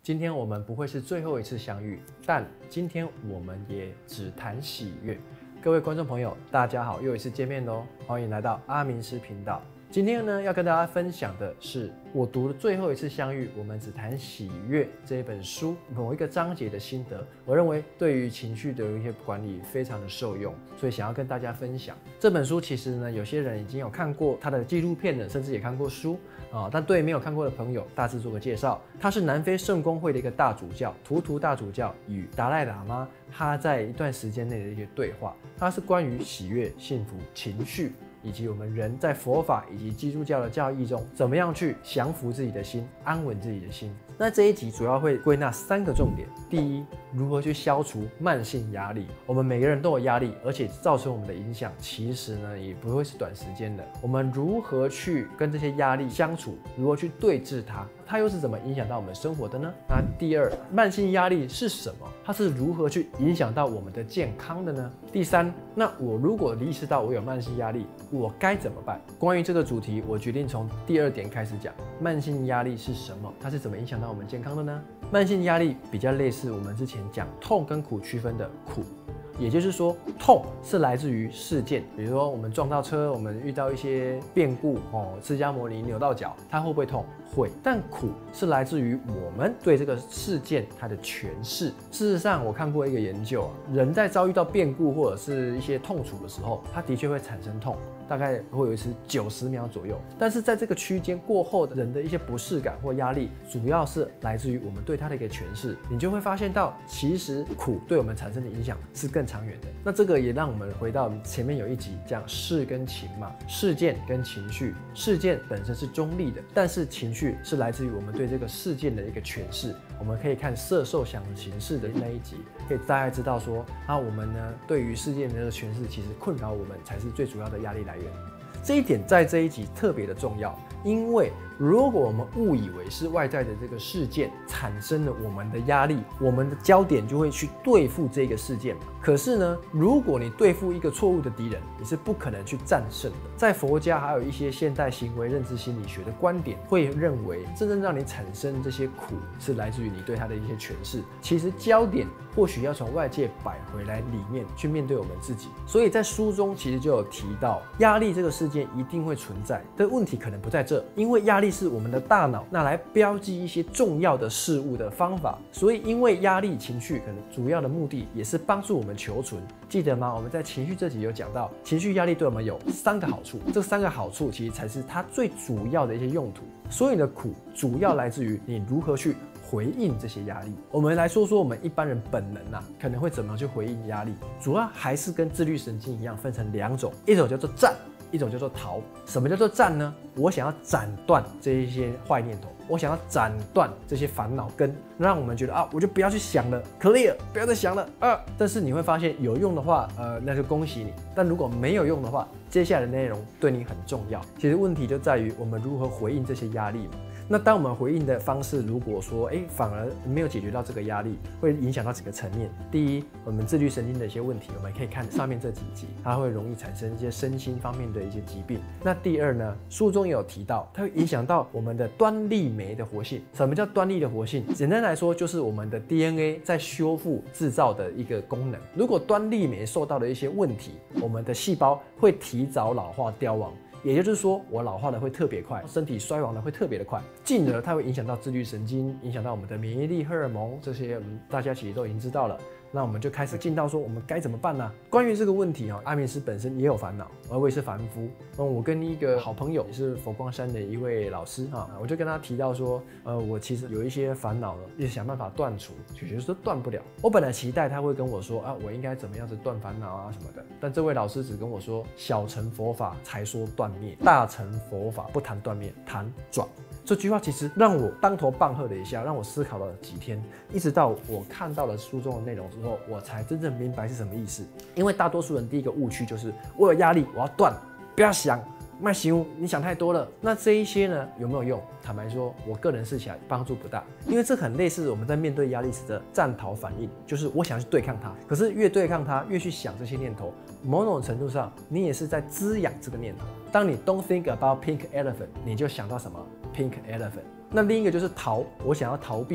今天我们不会是最后一次相遇，但今天我们也只谈喜悦。各位观众朋友，大家好，又一次见面喽！欢迎来到阿明师频道。今天呢，要跟大家分享的是我读的最后一次相遇，我们只谈喜悦这一本书某一个章节的心得。我认为对于情绪的一些管理非常的受用，所以想要跟大家分享。这本书其实呢，有些人已经有看过它的纪录片了，甚至也看过书啊。但对没有看过的朋友，大致做个介绍。他是南非圣公会的一个大主教，图图大主教与达赖喇嘛他在一段时间内的一些对话，它是关于喜悦、幸福、情绪。以及我们人在佛法以及基督教的教义中，怎么样去降服自己的心，安稳自己的心。那这一集主要会归纳3个重点。第一，如何去消除慢性压力。我们每个人都有压力，而且造成我们的影响，其实呢也不会是短时间的。我们如何去跟这些压力相处，如何去对峙它，它又是怎么影响到我们生活的呢？那第二，慢性压力是什么？它是如何去影响到我们的健康的呢？第三，那我如果意识到我有慢性压力，我该怎么办？关于这个主题，我决定从第2点开始讲。慢性压力是什么？它是怎么影响到我们健康的呢？慢性压力比较类似我们之前讲痛跟苦区分的苦。也就是说，痛是来自于事件，比如说我们撞到车，我们遇到一些变故，释迦牟尼扭到脚，它会不会痛？会。但苦是来自于我们对这个事件它的诠释。事实上，我看过一个研究啊，人在遭遇到变故或者是一些痛楚的时候，它的确会产生痛。大概会维持90秒左右，但是在这个区间过后的人的一些不适感或压力，主要是来自于我们对它的一个诠释。你就会发现到，其实苦对我们产生的影响是更长远的。那这个也让我们回到前面有一集讲事跟情嘛，事件跟情绪，事件本身是中立的，但是情绪是来自于我们对这个事件的一个诠释。我们可以看色受想行识的那一集，可以大概知道说，我们呢对于事件的这个诠释，其实困扰我们才是最主要的压力来源。这一点在这一集特别的重要，因为如果我们误以为是外在的这个事件产生了我们的压力，我们的焦点就会去对付这个事件嘛。可是呢，如果你对付一个错误的敌人，你是不可能去战胜的。在佛家还有一些现代行为认知心理学的观点，会认为真正让你产生这些苦，是来自于你对它的一些诠释。其实焦点或许要从外界摆回来里面去面对我们自己。所以在书中其实就有提到，压力这个事件一定会存在，但问题可能不在这，因为压力是我们的大脑拿来标记一些重要的事物的方法。所以因为压力情绪可能主要的目的也是帮助我们求存。记得吗？我们在情绪这集有讲到，情绪压力对我们有3个好处，这3个好处其实才是它最主要的一些用途。所以你的苦主要来自于你如何去回应这些压力。我们来说说我们一般人本能可能会怎么去回应压力，主要还是跟自律神经一样，分成2种，一种叫做战，一种叫做逃。什么叫做战呢？我想要斩断这一些坏念头，我想要斩断这些烦恼根，让我们觉得我就不要去想了 ，clear， 不要再想了但是你会发现有用的话，那就恭喜你；但如果没有用的话，接下来的内容对你很重要。其实问题就在于我们如何回应这些压力嘛。那当我们回应的方式，如果说反而没有解决到这个压力，会影响到几个层面。第一，我们自律神经的一些问题，我们可以看上面这几集，它会容易产生一些身心方面的一些疾病。那第二呢，书中也有提到，它会影响到我们的端粒酶的活性。什么叫端粒的活性？简单来说，就是我们的 DNA 在修复制造的一个功能。如果端粒酶受到了一些问题，我们的细胞会提早老化凋亡。也就是说，我老化的会特别快，身体衰亡的会特别的快，进而它会影响到自律神经，影响到我们的免疫力、荷尔蒙这些，大家其实都已经知道了。那我们就开始进到说我们该怎么办呢？关于这个问题阿明师本身也有烦恼，而我也是凡夫。我跟一个好朋友也是佛光山的一位老师我就跟他提到说，我其实有一些烦恼了，一直想办法断除，其实都断不了。我本来期待他会跟我说我应该怎么样子断烦恼什么的，但这位老师只跟我说，小乘佛法才说断灭，大乘佛法不谈断灭，谈转。这句话其实让我当头棒喝了一下，让我思考了几天，一直到我看到了书中的内容之后，我才真正明白是什么意思。因为大多数人第一个误区就是我有压力，我要断，不要想，卖想，你想太多了。那这一些呢有没有用？坦白说，我个人试起来帮助不大，因为这很类似我们在面对压力时的战逃反应，就是我想去对抗它，可是越对抗它，越去想这些念头，某种程度上你也是在滋养这个念头。当你 don't think about pink elephant， 你就想到什么 pink elephant。那另一个就是逃，我想要逃避，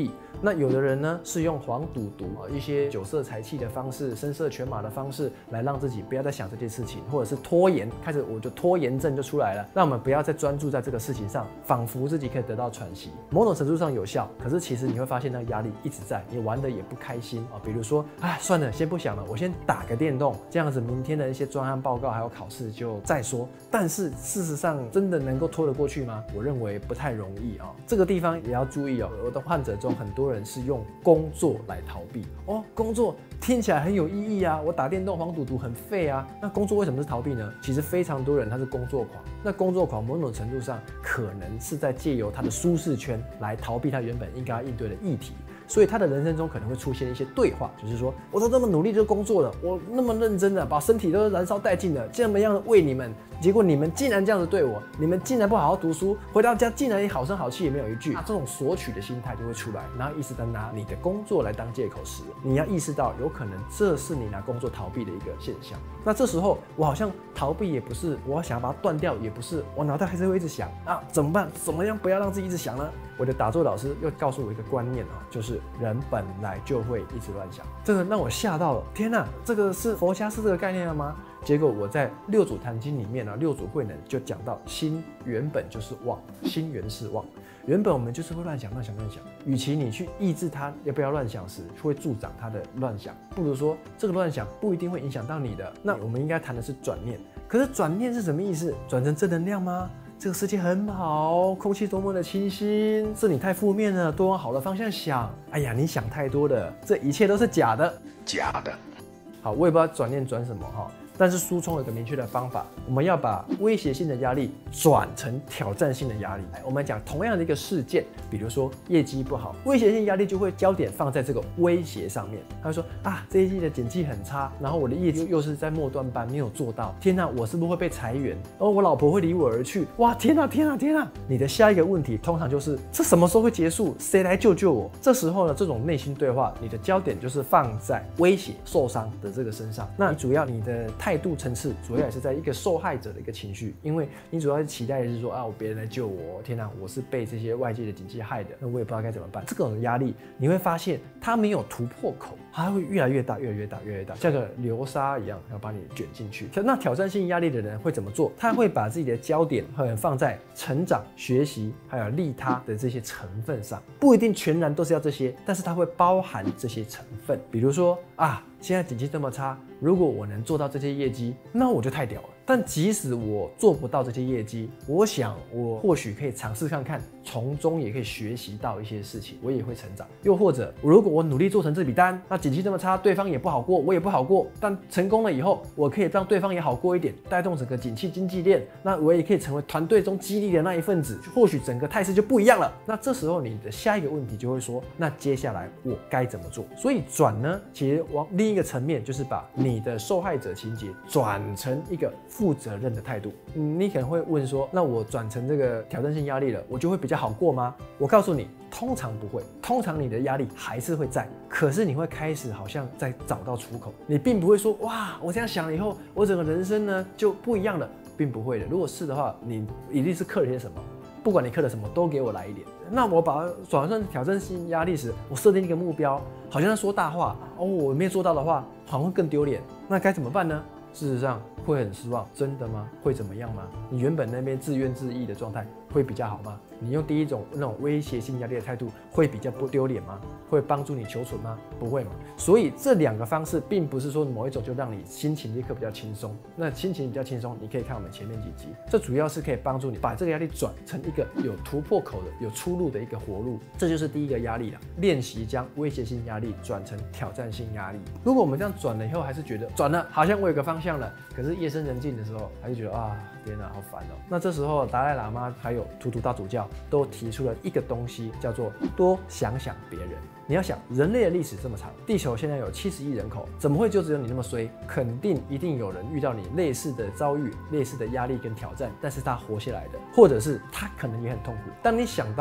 那有的人呢是用黄赌毒一些酒色财气的方式、声色犬马的方式来让自己不要再想这件事情，或者是拖延，开始我就拖延症就出来了。让我们不要再专注在这个事情上，仿佛自己可以得到喘息，某种程度上有效。可是其实你会发现那个压力一直在，你玩的也不开心啊。比如说算了，先不想了，我先打个电动，这样子明天的一些专案报告还有考试就再说。但是事实上真的能够拖得过去吗？我认为不太容易啊。这个地方也要注意哦。我的患者中很多人是用工作来逃避工作听起来很有意义啊，我打电动黄赌毒很废啊。那工作为什么是逃避呢？其实非常多人他是工作狂，那工作狂某种程度上可能是在借由他的舒适圈来逃避他原本应该要应对的议题。所以他的人生中可能会出现一些对话，就是说，我都这么努力就工作了，我那么认真的把身体都燃烧殆尽了，这么样的为你们，结果你们竟然这样子对我，你们竟然不好好读书，回到家竟然好声好气也没有一句，这种索取的心态就会出来，然后一直在拿你的工作来当借口时，你要意识到有可能这是你拿工作逃避的一个现象。那这时候我好像逃避也不是，我想要把它断掉也不是，我脑袋还是会一直想怎么办？怎么样不要让自己一直想呢？我的打坐老师又告诉我一个观念就是人本来就会一直乱想，这个让我吓到了。天哪，这个是佛家是这个概念了吗？结果我在六祖坛经里面六祖慧能就讲到，心原本就是妄，心原是妄。原本我们就是会乱想，与其你去抑制它要不要乱想时，会助长它的乱想，不如说这个乱想不一定会影响到你的。那我们应该谈的是转念。可是转念是什么意思？转成正能量吗？这个世界很好，空气多么的清新，是你太负面了，多往好的方向想。哎呀，你想太多了，这一切都是假的。好，我也不知道转念转什么但是书中有个明确的方法，我们要把威胁性的压力转成挑战性的压力。我们讲同样的一个事件，比如说业绩不好，威胁性压力就会焦点放在这个威胁上面。他会说这一季的景气很差，然后我的业绩又是在末端班没有做到，天哪，我是不是会被裁员？我老婆会离我而去，哇，天哪！你的下一个问题通常就是这什么时候会结束？谁来救救我？这时候呢，这种内心对话，你的焦点就是放在威胁、受伤的这个身上。那你主要你的态度层次主要也是在一个受害者的一个情绪，因为你主要是期待的是说我别人来救我，天哪，我是被这些外界的景气害的，那我也不知道该怎么办。这种压力你会发现它没有突破口，它会越来越大，像个流沙一样要把你卷进去。那挑战性压力的人会怎么做？他会把自己的焦点放在成长、学习还有利他的这些成分上，不一定全然都是要这些，但是它会包含这些成分。比如说现在景气这么差，如果我能做到这些业绩，那我就太屌了。但即使我做不到这些业绩，我想我或许可以尝试看看，从中也可以学习到一些事情，我也会成长。又或者如果我努力做成这笔单，那景气这么差，对方也不好过，我也不好过，但成功了以后，我可以让对方也好过一点，带动整个景气经济链，那我也可以成为团队中激励的那一份子，或许整个态势就不一样了。那这时候你的下一个问题就会说，那接下来我该怎么做？所以转呢，其实往另一个层面，就是把你的受害者情节转成一个负责任的态度。你可能会问说，那我转成这个挑战性压力了，我就会比较好过吗？我告诉你，通常不会，通常你的压力还是会在，可是你会开始好像在找到出口，你并不会说哇，我这样想了以后，我整个人生呢就不一样了，并不会的。如果是的话，你一定是刻了些什么，不管你刻了什么，都给我来一点。那我把它转成挑战性压力时，我设定一个目标，好像在说大话我没有做到的话，好像会更丢脸，那该怎么办呢？事实上会很失望，真的吗？会怎么样吗？你原本那边自怨自艾的状态会比较好吗？你用第一种那种威胁性压力的态度，会比较不丢脸吗？会帮助你求存吗？不会嘛。所以这两个方式并不是说某一种就让你心情立刻比较轻松。那心情比较轻松，你可以看我们前面几集，这主要是可以帮助你把这个压力转成一个有突破口的、有出路的一个活路。这就是第一个压力了。练习将威胁性压力转成挑战性压力。如果我们这样转了以后，还是觉得转了好像我有个方向了，可是夜深人静的时候，还是觉得天哪，好烦哦。那这时候达赖喇嘛还有图图大主教都提出了一个东西，叫做多想想别人。你要想，人类的历史这么长，地球现在有70亿人口，怎么会就只有你那么衰？肯定一定有人遇到你类似的遭遇、类似的压力跟挑战，但是他活下来的，或者是他可能也很痛苦。当你想到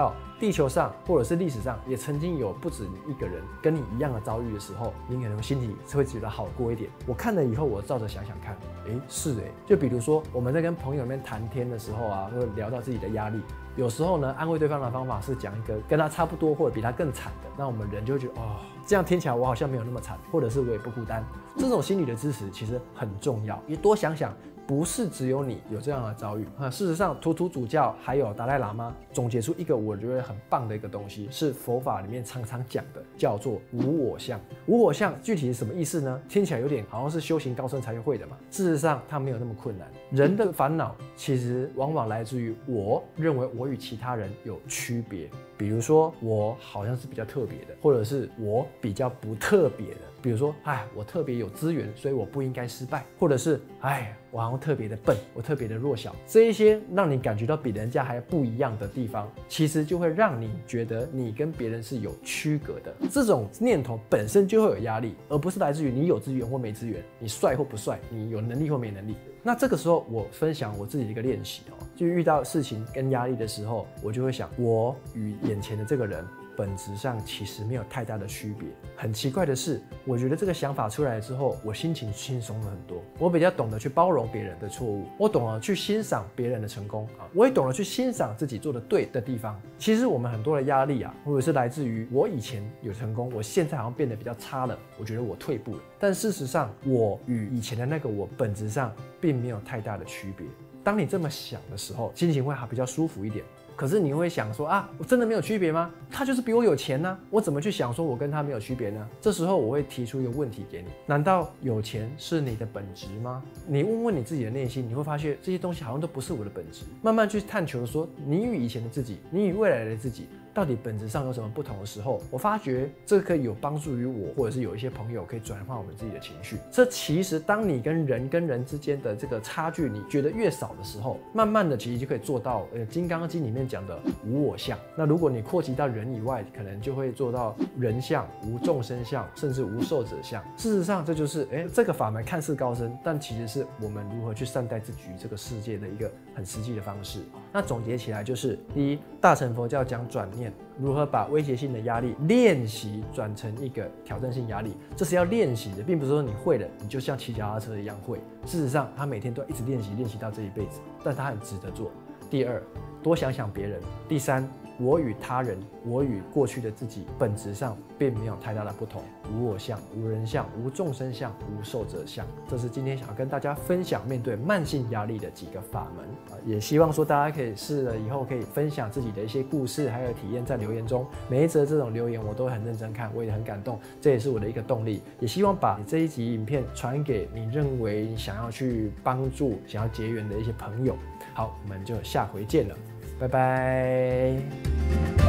地球上或者是历史上也曾经有不止你一个人跟你一样的遭遇的时候，你可能心里会觉得好过一点。我看了以后，我照着想想看，是就比如说我们在跟朋友们谈天的时候啊，会聊到自己的压力。有时候呢，安慰对方的方法是讲一个跟他差不多或者比他更惨的，那我们人就会觉得这样听起来我好像没有那么惨，或者是我也不孤单。这种心理的支持其实很重要，你多想想。不是只有你有这样的遭遇事实上，图图主教还有达赖喇嘛总结出一个我觉得很棒的一个东西，是佛法里面常常讲的，叫做无我相。无我相具体是什么意思呢？听起来有点好像是修行高僧才会的嘛。事实上，它没有那么困难。人的烦恼其实往往来自于我认为我与其他人有区别，比如说我好像是比较特别的，或者是我比较不特别的。比如说，我特别有资源，所以我不应该失败，或者是，我好像特别的笨，我特别的弱小，这一些让你感觉到比人家还不一样的地方，其实就会让你觉得你跟别人是有区隔的。这种念头本身就会有压力，而不是来自于你有资源或没资源，你帅或不帅，你有能力或没能力。那这个时候，我分享我自己的一个练习就遇到事情跟压力的时候，我就会想，我与眼前的这个人本质上其实没有太大的区别。很奇怪的是，我觉得这个想法出来之后，我心情轻松了很多。我比较懂得去包容别人的错误，我懂得去欣赏别人的成功我也懂得去欣赏自己做的对的地方。其实我们很多的压力或者是来自于我以前有成功，我现在好像变得比较差了，我觉得我退步了。但事实上，我与以前的那个我本质上并没有太大的区别。当你这么想的时候，心情会比较舒服一点。可是你会想说我真的没有区别吗？他就是比我有钱呢，我怎么去想说我跟他没有区别呢？这时候我会提出一个问题给你：难道有钱是你的本质吗？你问问你自己的内心，你会发现这些东西好像都不是我的本质。慢慢去探求说，你与以前的自己，你与未来的自己，到底本质上有什么不同的时候，我发觉这可以有帮助于我，或者是有一些朋友可以转换我们自己的情绪。这其实当你跟人之间的这个差距你觉得越少的时候，慢慢的其实就可以做到金刚经里面讲的无我相。那如果你扩及到人以外，可能就会做到人相、无众生相，甚至无寿者相。事实上，这就是这个法门看似高深，但其实是我们如何去善待自己与这个世界的一个很实际的方式。那总结起来就是：第一，大乘佛教讲转念，如何把威胁性的压力练习转成一个挑战性压力，这是要练习的，并不是说你会了你就像骑脚踏车一样会。事实上，他每天都一直练习，练习到这一辈子，但他很值得做。第二，多想想别人。第三，我与他人，我与过去的自己本质上并没有太大的不同，无我相、无人相、无众生相、无寿者相。这是今天想要跟大家分享面对慢性压力的几个法门也希望说大家可以试了以后可以分享自己的一些故事还有体验在留言中。每一则这种留言我都很认真看，我也很感动，这也是我的一个动力。也希望把这一集影片传给你认为你想要去帮助、想要结缘的一些朋友。好，我们就下回见了，拜拜。